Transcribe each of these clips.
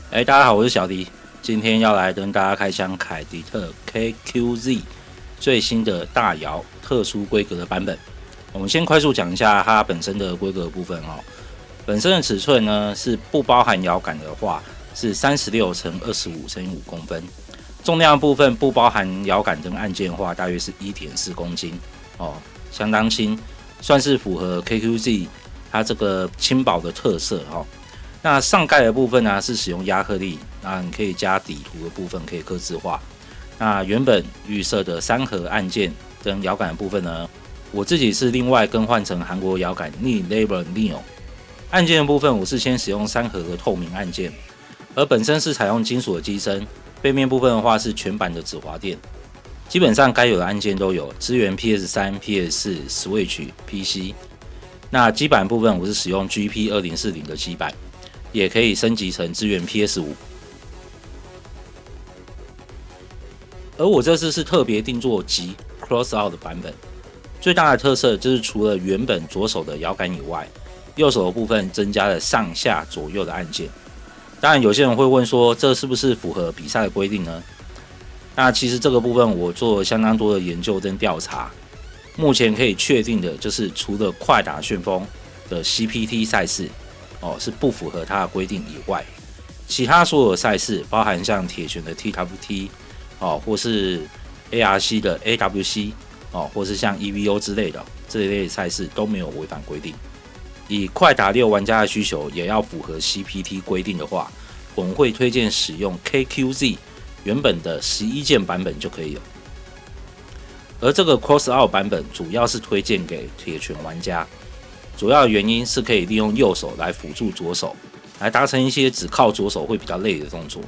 大家好，我是小迪，今天要来跟大家开箱凯迪特 KQZ 最新的大摇特殊规格的版本。我们先快速讲一下它本身的规格部分哦。本身的尺寸呢是不包含摇杆的话是36乘25乘以5公分，重量部分不包含摇杆跟按键的话，大约是 1.4公斤哦，相当轻，算是符合 KQZ 它这个轻薄的特色哦。那上盖的部分呢是使用亚克力，那你可以加底图的部分可以客制化。那原本预设的3盒按键跟摇杆的部分呢，我自己是另外更换成韩国摇杆 Label Neo。按键的部分我是先使用3盒的透明按键，而本身是采用金属的机身，背面部分的话是全版的止滑垫。基本上该有的按键都有，支援 PS3、PS4、Switch、PC。那基板部分我是使用 GP2040 的基板。也可以升级成支援 PS5， 而我这次是特别定做极 Crossout 的版本。最大的特色就是除了原本左手的摇杆以外，右手的部分增加了上下左右的按键。当然，有些人会问说，这是不是符合比赛的规定呢？那其实这个部分我做了相当多的研究跟调查，目前可以确定的就是，除了快打旋风的 CPT 赛事。是不符合它的规定以外，其他所有的赛事，包含像铁拳的 TWT， 或是 ARC 的 AWC， 或是像 EVO 之类的这一类赛事都没有违反规定。以快打6玩家的需求，也要符合 CPT 规定的话，我们会推荐使用 KQZ 原本的11键版本就可以了。而这个 Crossout 版本主要是推荐给铁拳玩家。主要的原因是可以利用右手来辅助左手，来达成一些只靠左手会比较累的动作。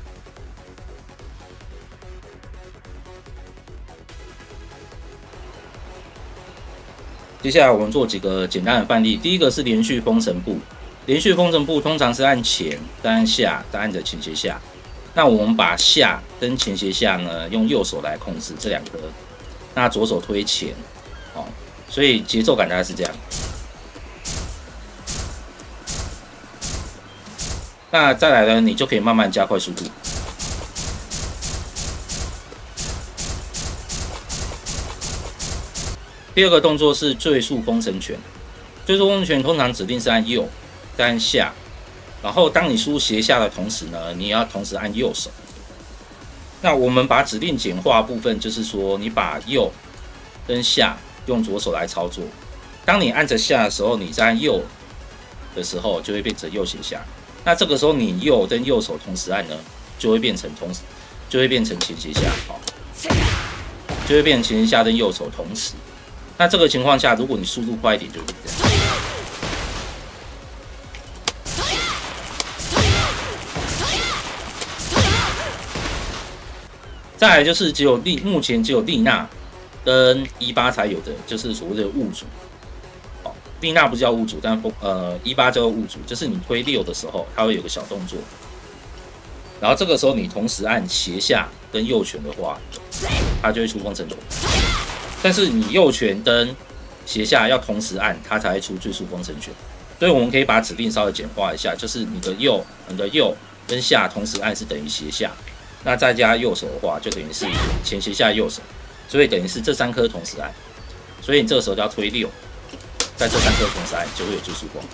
接下来我们做几个简单的范例。第一个是连续封神步，连续封神步通常是按前，再按下，再按着前斜下。那我们把下跟前斜下呢，用右手来控制这2颗，那左手推前，所以节奏感大概是这样。那再来呢，你就可以慢慢加快速度。第二个动作是最速封神拳。最速封神拳通常指定是按右，再按下，然后当你输入斜下的同时呢，你也要同时按右手。那我们把指令简化部分，就是说你把右跟下用左手来操作。当你按着下的时候，你在按右的时候就会变成右斜下。那这个时候你右跟右手同时按呢，就会变成前斜下，就会变成前斜下跟右手同时。那这个情况下，如果你速度快一点，就会这样。再来就是目前只有丽娜跟18才有的，就是所谓的物主。丽娜不叫物主，但18叫做物主，就是你推6的时候，它会有个小动作，然后这个时候你同时按斜下跟右拳的话，它就会出封神拳。但是你右拳跟斜下要同时按，它才会出最速封神拳。所以我们可以把指令稍微简化一下，就是你的右跟下同时按是等于斜下，那再加右手的话，就等于是前斜下右手，所以等于是这3颗同时按，所以你这个时候就要推6。在这3颗同时按就会有最速光。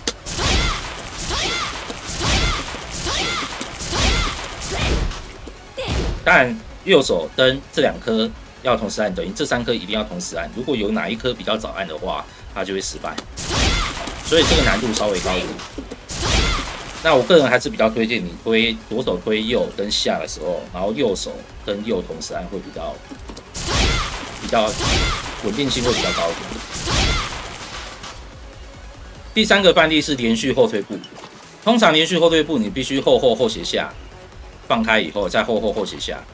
当然，右手跟这2颗要同时按，等于这3颗一定要同时按。如果有哪一颗比较早按的话，它就会失败。所以这个难度稍微高一点。那我个人还是比较推荐你左手推右跟下的时候，然后右手跟右同时按会比较稳定性会比较高一点。第3个范例是连续后退步。通常连续后退步，你必须后斜下，放开以后再后斜下。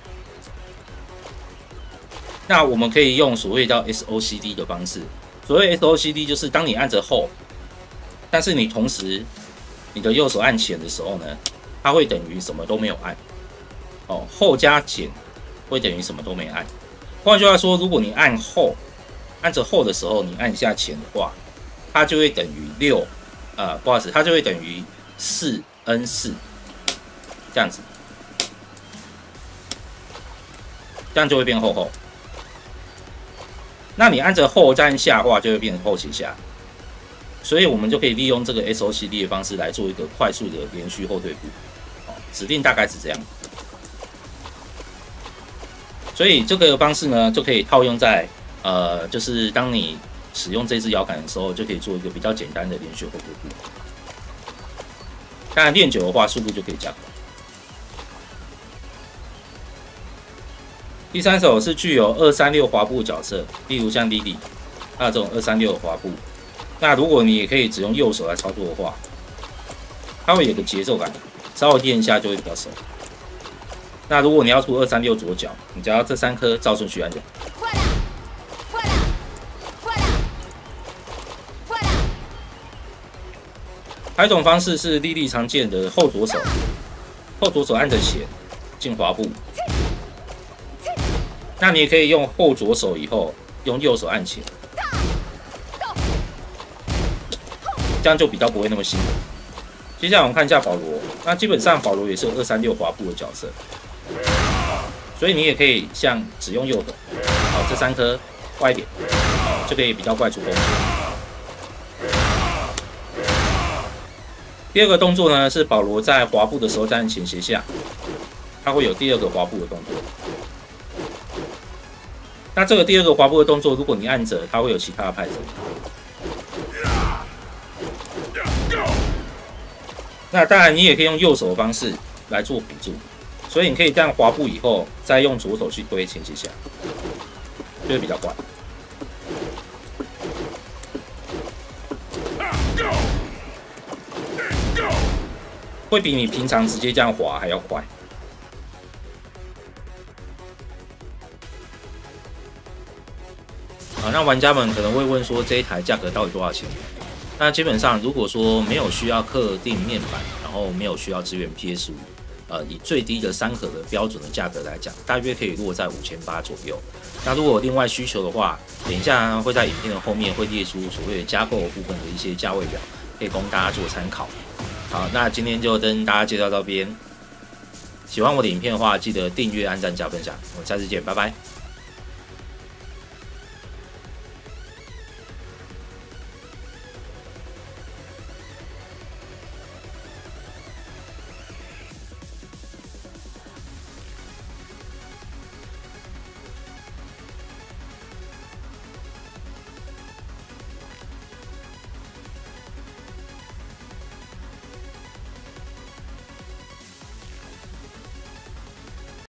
那我们可以用所谓叫 SOCD 的方式。所谓 SOCD 就是当你按着后，但是你同时你的右手按前的时候呢，它会等于什么都没有按。后加前会等于什么都没按。换句话说，如果你按着后的时候，你按一下前的话，它就会等于6，不好意思，它就会等于4N4。 这样子，这样就会变厚厚。那你按着后再按下的话，就会变成后斜下。所以我们就可以利用这个 SOCD 的方式来做一个快速的连续后退步。指令大概是这样。所以这个方式呢，就可以套用在就是当你使用这支摇杆的时候，就可以做一个比较简单的连续后退步。当然练久的话，速度就可以加快。第三首是具有236滑步角色，例如像 Lily， 它有这种236滑步。那如果你也可以只用右手来操作的话，它会有个节奏感，稍微练一下就会比较熟。那如果你要出236左脚，你只要这3颗照顺序按键。还有一种方式是Lily常见的后左手按着弦进滑步。那你也可以用后左手以后用右手按弦，这样就比较不会那么辛苦。接下来我们看一下保罗，那基本上保罗也是有236滑步的角色，所以你也可以像只用右手，好，这3颗快一点，就可以比较快出攻。第二个动作呢是保罗在滑步的时候在按前斜下，他会有第二个滑步的动作。那这个第二个滑步的动作，如果你按着，它会有其他的拍子。那当然，你也可以用右手的方式来做辅助，所以你可以这样滑步以后，再用左手去推前斜下，就会比较快。会比你平常直接这样滑还要快。那玩家们可能会问说，这一台价格到底多少钱？那基本上，如果说没有需要刻定面板，然后没有需要支援 PS5，以最低的3核的标准的价格来讲，大约可以落在5800左右。那如果有另外需求的话，等一下会在影片的后面会列出所谓的加购部分的一些价位表，可以供大家做参考。好，那今天就跟大家介绍到这边。喜欢我的影片的话，记得订阅、按赞、加分享。我们下次见，拜拜。